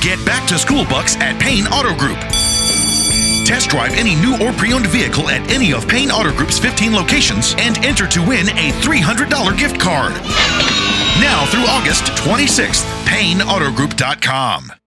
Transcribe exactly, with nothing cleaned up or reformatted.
Get back to school bucks at Payne Auto Group. Test drive any new or pre-owned vehicle at any of Payne Auto Group's fifteen locations and enter to win a three hundred dollar gift card. Now through August twenty-sixth, Payne Auto Group dot com.